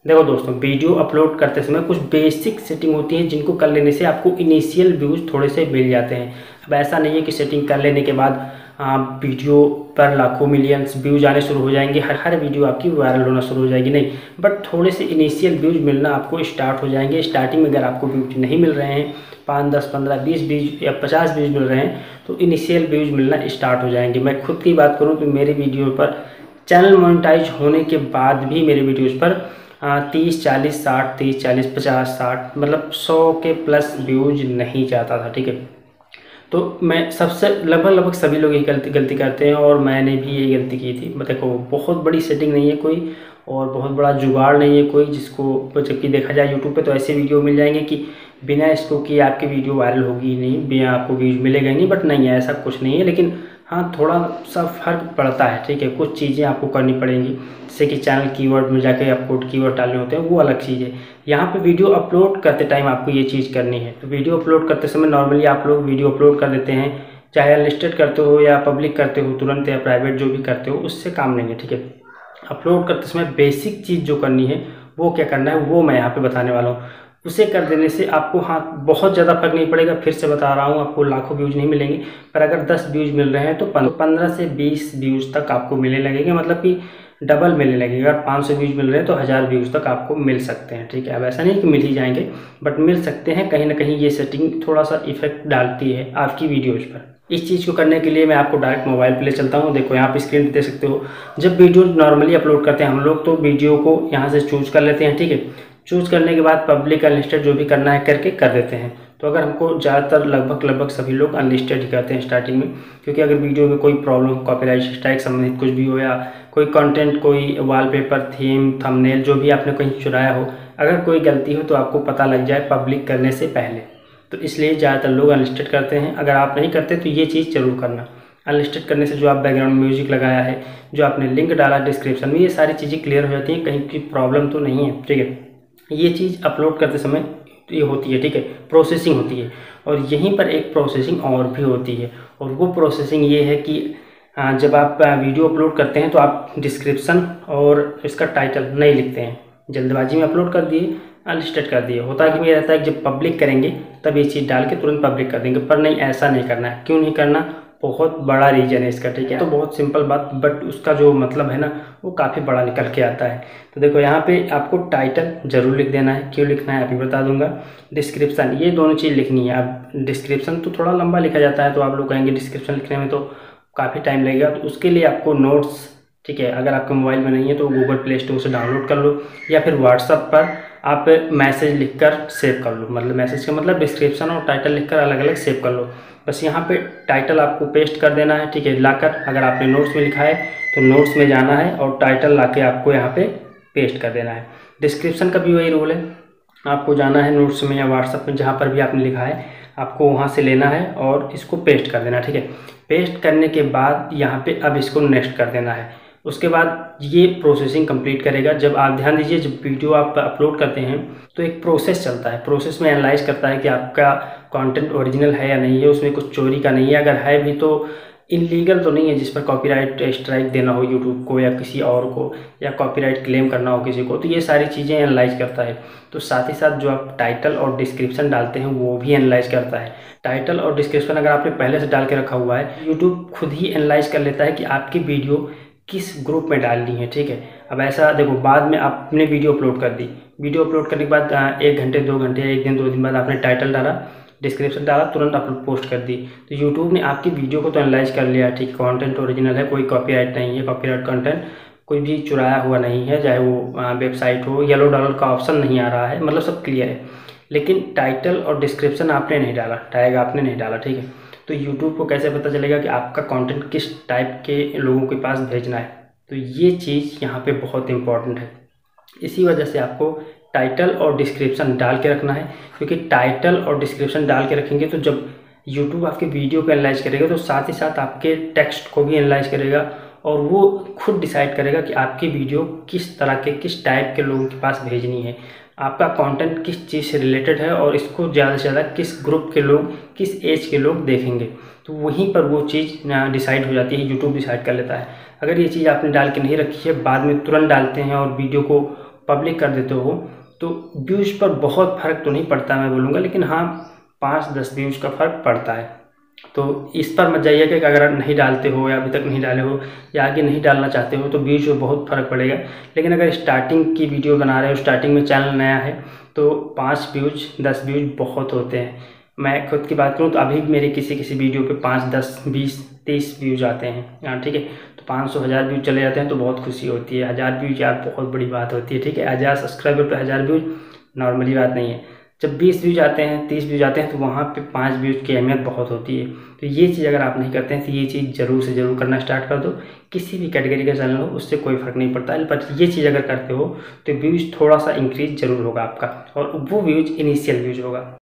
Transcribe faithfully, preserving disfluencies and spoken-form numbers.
देखो दोस्तों, video upload करते समय कुछ बेसिक सेटिंग होती है जिनको कर लेने से आपको इनिशियल व्यूज़ थोड़े से मिल जाते हैं। अब ऐसा नहीं है कि सेटिंग कर लेने के बाद आप वीडियो पर लाखों मिलियंस व्यूज आने शुरू हो जाएंगे, हर हर वीडियो आपकी वायरल होना शुरू हो जाएगी, नहीं। बट थोड़े से इनिशियल व्यूज मिलना आपको स्टार्ट हो जाएंगे। स्टार्टिंग में अगर आपको व्यूज नहीं मिल रहे हैं, पाँच दस पंद्रह बीस व्यूज या पचास व्यूज मिल रहे हैं, तो इनिशियल व्यूज मिलना स्टार्ट हो जाएंगे। मैं खुद की बात करूँ तो मेरे वीडियो पर चैनल मोनेटाइज होने के बाद भी मेरे वीडियोज़ पर तीस चालीस साठ तीस चालीस पचास साठ मतलब सौ के प्लस व्यूज नहीं जाता था, ठीक है। तो मैं सबसे लगभग लगभग सभी लोग यही गलती गलती करते हैं और मैंने भी यही गलती की थी। देखो, बहुत बड़ी सेटिंग नहीं है कोई और बहुत बड़ा जुगाड़ नहीं है कोई जिसको, जबकि देखा जाए यूट्यूब पे तो ऐसे वीडियो मिल जाएंगे कि बिना इसको कि आपकी वीडियो वायरल होगी ही नहीं, बिना आपको व्यूज मिलेगा ही नहीं। बट नहीं है, ऐसा कुछ नहीं है। लेकिन हाँ, थोड़ा सा फर्क पड़ता है, ठीक है। कुछ चीज़ें आपको करनी पड़ेंगी, जैसे कि चैनल कीवर्ड में जाके आपको कीवर्ड डालने होते हैं, वो अलग चीज़ है। यहाँ पे वीडियो अपलोड करते टाइम आपको ये चीज़ करनी है। तो वीडियो अपलोड करते समय नॉर्मली आप लोग वीडियो अपलोड कर देते हैं, चाहे अनलिस्टेड करते हो या पब्लिक करते हो तुरंत, या प्राइवेट जो भी करते हो, उससे काम नहीं है, ठीक है। अपलोड करते समय बेसिक चीज़ जो करनी है वो क्या करना है, वो मैं यहाँ पे बताने वाला हूँ। उसे कर देने से आपको हाँ बहुत ज़्यादा फर्क नहीं पड़ेगा। फिर से बता रहा हूँ, आपको लाखों व्यूज़ नहीं मिलेंगे, पर अगर दस व्यूज़ मिल रहे हैं तो पंद्रह से बीस व्यूज़ तक आपको मिलने लगेंगे, मतलब कि डबल मिलने लगेगा। अगर पाँच सौ व्यूज़ मिल रहे हैं तो हज़ार व्यूज़ तक आपको मिल सकते हैं, ठीक है। अब ऐसा नहीं कि मिल ही जाएंगे, बट मिल सकते हैं। कहीं ना कहीं ये सेटिंग थोड़ा सा इफेक्ट डालती है आपकी वीडियोज़ पर। इस चीज़ को करने के लिए मैं आपको डायरेक्ट मोबाइल पे ले चलता हूँ। देखो, यहाँ पे स्क्रीन पे देख सकते हो। जब वीडियो नॉर्मली अपलोड करते हैं हम लोग, तो वीडियो को यहाँ से चूज कर लेते हैं, ठीक है। चूज करने के बाद पब्लिक अनलिस्टेड जो भी करना है करके कर देते हैं। तो अगर हमको ज़्यादातर लगभग लगभग सभी लोग अनलिस्टेड ही करते हैं स्टार्टिंग में, क्योंकि अगर वीडियो में कोई प्रॉब्लम, कॉपीराइट स्ट्राइक संबंधित कुछ भी हो, या कोई कंटेंट, कोई वॉलपेपर, थीम, थंबनेल जो भी आपने कहीं चुराया हो, अगर कोई गलती हो तो आपको पता लग जाए पब्लिक करने से पहले। तो इसलिए ज़्यादातर लोग अनलिस्टेड करते हैं। अगर आप नहीं करते तो ये चीज़ ज़रूर करना। अनलिस्टेड करने से जो आप बैकग्राउंड म्यूजिक लगाया है, जो आपने लिंक डाला डिस्क्रिप्शन में, ये सारी चीज़ें क्लियर हो जाती हैं, कहीं की प्रॉब्लम तो नहीं है, ठीक है। ये चीज़ अपलोड करते समय ये होती है, ठीक है, प्रोसेसिंग होती है। और यहीं पर एक प्रोसेसिंग और भी होती है, और वो प्रोसेसिंग ये है कि जब आप वीडियो अपलोड करते हैं तो आप डिस्क्रिप्शन और इसका टाइटल नहीं लिखते हैं। जल्दबाजी में अपलोड कर दिए, अनलिस्टेड कर दिए। होता है कि ये रहता है कि जब पब्लिक करेंगे तब ये चीज़ डाल के तुरंत पब्लिक कर देंगे, पर नहीं, ऐसा नहीं करना है। क्यों नहीं करना, बहुत बड़ा रीजन है इसका, ठीक है। तो बहुत सिंपल बात, बट उसका जो मतलब है ना वो काफ़ी बड़ा निकल के आता है। तो देखो, यहाँ पे आपको टाइटल जरूर लिख देना है। क्यों लिखना है अभी बता दूंगा। डिस्क्रिप्शन, ये दोनों चीज़ लिखनी है। अब डिस्क्रिप्शन तो थोड़ा लंबा लिखा जाता है, तो आप लोग कहेंगे डिस्क्रिप्शन लिखने में तो काफ़ी टाइम लगेगा, तो उसके लिए आपको नोट्स, ठीक है, अगर आपके मोबाइल में नहीं है तो गूगल प्ले स्टोर से डाउनलोड कर लो, या फिर व्हाट्सएप पर आप मैसेज लिखकर सेव कर लो। मतलब मैसेज का मतलब डिस्क्रिप्शन और टाइटल लिखकर अलग अलग सेव कर लो। बस यहाँ पे टाइटल आपको पेस्ट कर देना है, ठीक है, लाकर। अगर आपने नोट्स में लिखा है तो नोट्स में जाना है और टाइटल लाके आपको यहाँ पे पेस्ट कर देना है। डिस्क्रिप्शन का भी वही रूल है, आपको जाना है नोट्स में या व्हाट्सएप में, जहाँ पर भी आपने लिखा है आपको वहाँ से लेना है और इसको पेस्ट कर देना, ठीक है। पेस्ट करने के बाद यहाँ पे अब इसको नेक्स्ट कर देना है। उसके बाद ये प्रोसेसिंग कंप्लीट करेगा। जब आप ध्यान दीजिए, जब वीडियो आप अपलोड करते हैं तो एक प्रोसेस चलता है। प्रोसेस में एनालाइज करता है कि आपका कंटेंट ओरिजिनल है या नहीं है, उसमें कुछ चोरी का नहीं है। अगर है भी तो इलीगल तो नहीं है जिस पर कॉपीराइट स्ट्राइक देना हो यूट्यूब को या किसी और को, या कॉपीराइट क्लेम करना हो किसी को। तो ये सारी चीज़ें एनालाइज करता है। तो साथ ही साथ जो आप टाइटल और डिस्क्रिप्शन डालते हैं वो भी एनालाइज करता है। टाइटल और डिस्क्रिप्शन अगर आपने पहले से डाल के रखा हुआ है, यूट्यूब खुद ही एनालाइज कर लेता है कि आपकी वीडियो किस ग्रुप में डालनी है, ठीक है। अब ऐसा देखो, बाद में आपने वीडियो अपलोड कर दी, वीडियो अपलोड करने के बाद एक घंटे दो घंटे एक दिन दो दिन बाद आपने टाइटल डाला, डिस्क्रिप्शन डाला, तुरंत अपलोड पोस्ट कर दी, तो यूट्यूब ने आपकी वीडियो को तो एनालाइज कर लिया, ठीक, कंटेंट ओरिजिनल है, कोई कॉपीराइट नहीं है, कॉपीराइट कंटेंट कोई भी चुराया हुआ नहीं है, चाहे वो वेबसाइट हो, येलो डॉलर का ऑप्शन नहीं आ रहा है, मतलब सब क्लियर है। लेकिन टाइटल और डिस्क्रिप्शन आपने नहीं डाला, टैग आपने नहीं डाला, ठीक है। तो यूट्यूब को कैसे पता चलेगा कि आपका कंटेंट किस टाइप के लोगों के पास भेजना है। तो ये चीज़ यहाँ पे बहुत इंपॉर्टेंट है। इसी वजह से आपको टाइटल और डिस्क्रिप्शन डाल के रखना है, क्योंकि टाइटल और डिस्क्रिप्शन डाल के रखेंगे तो जब यूट्यूब आपके वीडियो को एनालाइज करेगा तो साथ ही साथ आपके टेक्स्ट को भी एनालाइज करेगा, और वो खुद डिसाइड करेगा कि आपकी वीडियो किस तरह के, किस टाइप के लोगों के पास भेजनी है, आपका कंटेंट किस चीज़ से रिलेटेड है, और इसको ज़्यादा से ज़्यादा किस ग्रुप के लोग, किस एज के लोग देखेंगे। तो वहीं पर वो चीज़ डिसाइड हो जाती है, यूट्यूब डिसाइड कर लेता है। अगर ये चीज़ आपने डाल के नहीं रखी है, बाद में तुरंत डालते हैं और वीडियो को पब्लिक कर देते हो तो व्यूज़ पर बहुत फ़र्क तो नहीं पड़ता मैं बोलूँगा, लेकिन हाँ पाँच दस व्यूज़ का फ़र्क पड़ता है। तो इस पर मत जाइए कि अगर आप नहीं डालते हो या अभी तक नहीं डाले हो या आगे नहीं डालना चाहते हो तो व्यूज़ में बहुत फ़र्क पड़ेगा। लेकिन अगर स्टार्टिंग की वीडियो बना रहे हो, स्टार्टिंग में चैनल नया है, तो पाँच व्यूज़ दस व्यूज़ बहुत होते हैं। मैं खुद की बात करूँ तो अभी मेरे किसी किसी वीडियो पे पाँच दस बीस तीस व्यूज़ आते हैं, ठीक है। तो पाँच सौ हज़ार व्यूज़ चले जाते हैं तो बहुत खुशी होती है। हज़ार व्यूज़ यार बहुत बड़ी बात होती है, ठीक है। हज़ार सब्सक्राइबर पे हज़ार व्यूज़ नॉर्मली बात नहीं है। जब बीस व्यूज आते हैं, तीस व्यूज आते हैं तो वहाँ पे पाँच व्यूज की अहमियत बहुत होती है। तो ये चीज़ अगर आप नहीं करते हैं तो ये चीज़ ज़रूर से ज़रूर करना स्टार्ट कर दो। किसी भी कैटेगरी का चैनल हो उससे कोई फ़र्क नहीं पड़ता है, बट ये चीज़ अगर करते हो तो व्यूज़ थोड़ा सा इंक्रीज ज़रूर होगा आपका, और वो व्यूज़ इनिशियल व्यूज़ होगा।